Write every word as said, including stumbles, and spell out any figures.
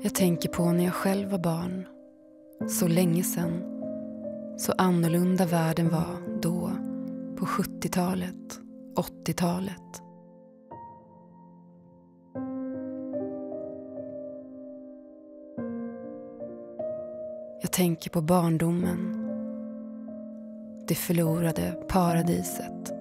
Jag tänker på när jag själv var barn. Så länge sedan. Så annorlunda världen var då. På sjuttiotalet, åttiotalet. Jag tänker på barndomen. Det förlorade paradiset.